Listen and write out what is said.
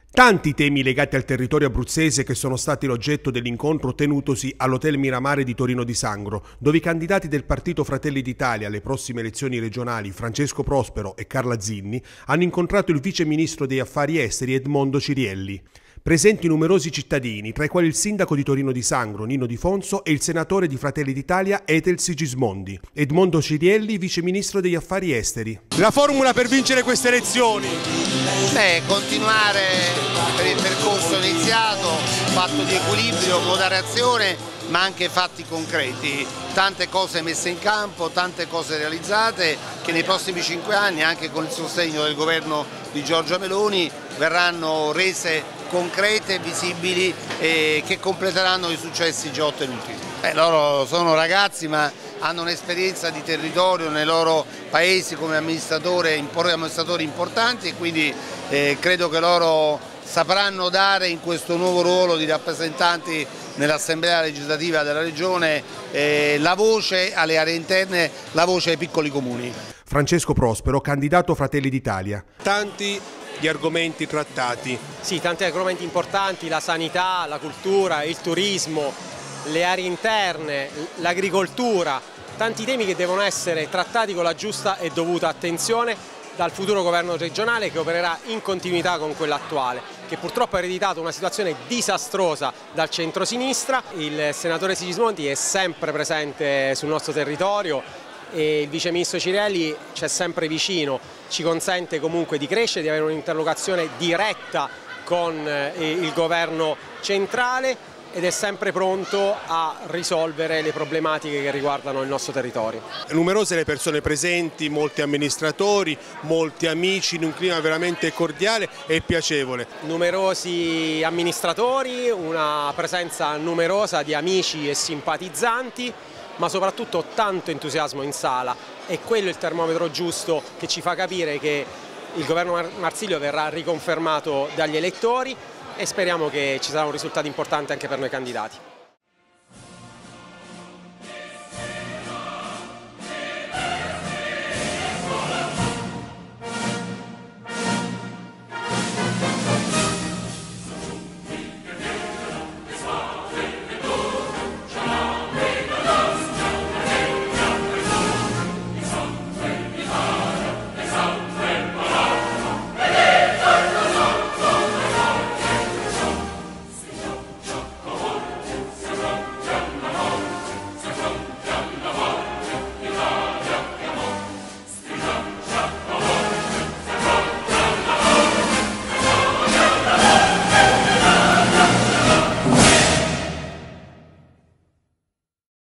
Tanti temi legati al territorio abruzzese che sono stati l'oggetto dell'incontro tenutosi all'Hotel Miramare di Torino di Sangro, dove i candidati del partito Fratelli d'Italia alle prossime elezioni regionali, Francesco Prospero e Carla Zinni, hanno incontrato il vice ministro degli affari esteri Edmondo Cirielli. Presenti numerosi cittadini, tra i quali il sindaco di Torino di Sangro, Nino Di Fonso, e il senatore di Fratelli d'Italia, Ethel Sigismondi. Edmondo Cirielli, vice ministro degli affari esteri. La formula per vincere queste elezioni? Continuare per il percorso iniziato, fatto di equilibrio, moderazione, ma anche fatti concreti, tante cose messe in campo, tante cose realizzate che nei prossimi 5 anni, anche con il sostegno del governo di Giorgia Meloni, verranno rese concrete, visibili e che completeranno i successi già ottenuti. Loro sono ragazzi ma hanno un'esperienza di territorio nei loro paesi come amministratori importanti e quindi credo che loro sapranno dare in questo nuovo ruolo di rappresentanti nell'Assemblea legislativa della Regione la voce alle aree interne, la voce ai piccoli comuni. Francesco Prospero, candidato Fratelli d'Italia. Tanti gli argomenti trattati. Sì, tanti argomenti importanti, la sanità, la cultura, il turismo, le aree interne, l'agricoltura, tanti temi che devono essere trattati con la giusta e dovuta attenzione dal futuro governo regionale che opererà in continuità con quello attuale, che purtroppo ha ereditato una situazione disastrosa dal centro-sinistra. Il senatore Sigismondi è sempre presente sul nostro territorio e il vice ministro Cirielli c'è sempre vicino, ci consente comunque di crescere, di avere un'interlocuzione diretta con il governo centrale ed è sempre pronto a risolvere le problematiche che riguardano il nostro territorio. Numerose le persone presenti, molti amministratori, molti amici, in un clima veramente cordiale e piacevole. Numerosi amministratori, una presenza numerosa di amici e simpatizzanti, ma soprattutto tanto entusiasmo in sala, e quello è il termometro giusto che ci fa capire che il governo Marsilio verrà riconfermato dagli elettori e speriamo che ci sarà un risultato importante anche per noi candidati.